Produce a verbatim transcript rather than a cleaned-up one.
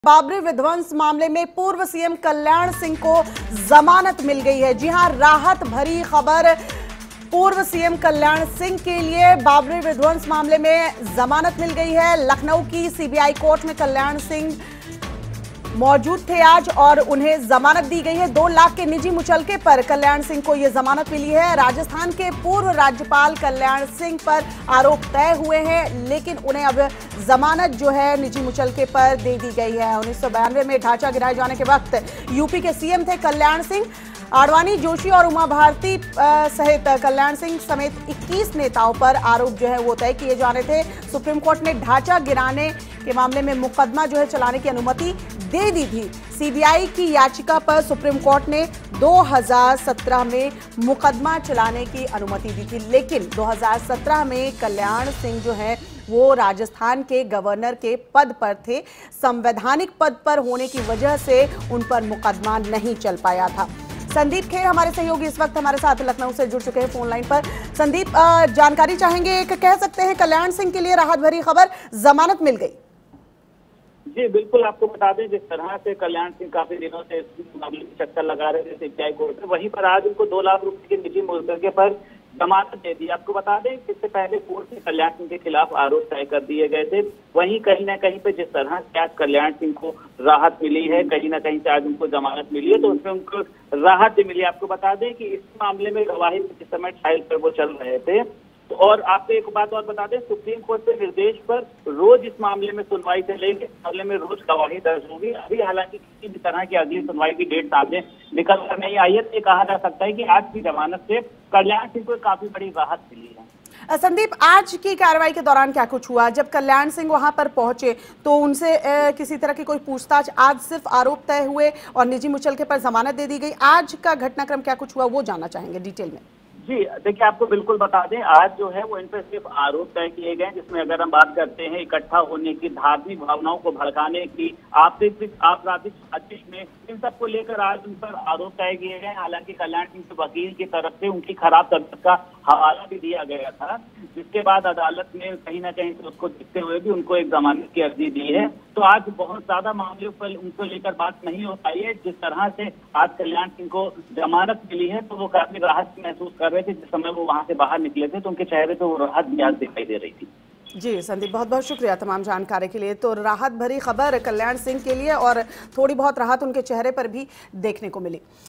बाबरी विध्वंस मामले में पूर्व सीएम कल्याण सिंह को जमानत मिल गई है। जी हां, राहत भरी खबर पूर्व सीएम कल्याण सिंह के लिए बाबरी विध्वंस मामले में जमानत मिल गई है। लखनऊ की सीबीआई कोर्ट में कल्याण सिंह मौजूद थे आज और उन्हें जमानत दी गई है। दो लाख के निजी मुचलके पर कल्याण सिंह को यह जमानत मिली है। राजस्थान के पूर्व राज्यपाल कल्याण सिंह पर आरोप तय हुए हैं, लेकिन उन्हें अब जमानत जो है निजी मुचलके पर दे दी गई है। उन्नीस सौ बयानवे में ढांचा गिराए जाने के वक्त यूपी के सीएम थे कल्याण सिंह। आडवाणी, जोशी और उमा भारती सहित कल्याण सिंह समेत इक्कीस नेताओं पर आरोप जो है वो तय किए जाने थे। सुप्रीम कोर्ट ने ढांचा गिराने के मामले में मुकदमा जो है चलाने की अनुमति दे दी थी। सीबीआई की याचिका पर सुप्रीम कोर्ट ने दो हज़ार सत्रह में मुकदमा चलाने की अनुमति दी थी, लेकिन दो हज़ार सत्रह में कल्याण सिंह जो है वो राजस्थान के गवर्नर के पद पर थे। संवैधानिक पद पर होने की वजह से उन पर मुकदमा नहीं चल पाया था। संदीप खेर हमारे सहयोगी इस वक्त हमारे साथ लखनऊ से जुड़ चुके हैं फोन लाइन पर। संदीप, जानकारी चाहेंगे, एक कह सकते हैं कल्याण सिंह के लिए राहत भरी खबर, जमानत मिल गई। जी बिल्कुल, आपको बता दें जिस तरह से कल्याण सिंह काफी दिनों से इस मामले की चक्कर लगा रहे थे सीबीआई कोर्ट में, वहीं पर आज उनको दो लाख रुपए के निजी मुचलके पर जमानत दे दी। आपको बता दें इससे पहले कोर्ट ने कल्याण सिंह के खिलाफ आरोप तय कर दिए गए थे। वहीं कहीं ना कहीं पे जिस तरह से आज कल्याण सिंह को राहत मिली है, कहीं ना कहीं से आज उनको जमानत मिली है, तो उसमें उनको राहत भी मिली। आपको बता दें कि इस मामले में गवाही जिस समय ट्रायल पर वो चल रहे थे, तो और आपको एक बात और बता दें, सुप्रीम कोर्ट के निर्देश पर रोज इस मामले में सुनवाई चलेगी। इस मामले में रोज गवाही दर्ज होगी। अभी हालांकि किसी भी तरह की अगली सुनवाई की डेट सामने निकल कर नहीं आई है, तो ये कहा जा सकता है कि आज की जमानत से कल्याण सिंह को काफी बड़ी राहत मिली है। संदीप, आज की कार्रवाई के दौरान क्या कुछ हुआ? जब कल्याण सिंह वहां पर पहुंचे तो उनसे ए, किसी तरह की कोई पूछताछ? आज सिर्फ आरोप तय हुए और निजी मुचलके पर जमानत दे दी गई। आज का घटनाक्रम क्या कुछ हुआ वो जानना चाहेंगे डिटेल में। जी देखिए, आपको बिल्कुल बता दें, आज जो है वो इन पर सिर्फ आरोप तय किए गए, जिसमें अगर हम बात करते हैं इकट्ठा होने की, धार्मिक भावनाओं को भड़काने की, आपराधिक आपराधिक साजिश में, इन सब को लेकर आज उन पर आरोप तय किए गए। हालांकि कल्याण सिंह के वकील की तरफ से उनकी खराब तबीयत का हवाला भी दिया गया था, जिसके बाद अदालत ने कहीं ना कहीं से उसको देखते हुए भी उनको एक जमानत की अर्जी दी है। तो आज बहुत ज्यादा मामलों पर उनको लेकर बात नहीं हो पाई है। जिस तरह से आज कल्याण सिंह को जमानत मिली है तो वो काफी राहत महसूस कर रहे थे। जिस समय वो वहां से बाहर निकले थे तो उनके चेहरे पे वो राहत भी आज दिखाई दे रही थी। जी संदीप, बहुत बहुत शुक्रिया तमाम जानकारी के लिए। तो राहत भरी खबर कल्याण सिंह के लिए और थोड़ी बहुत राहत उनके चेहरे पर भी देखने को मिली।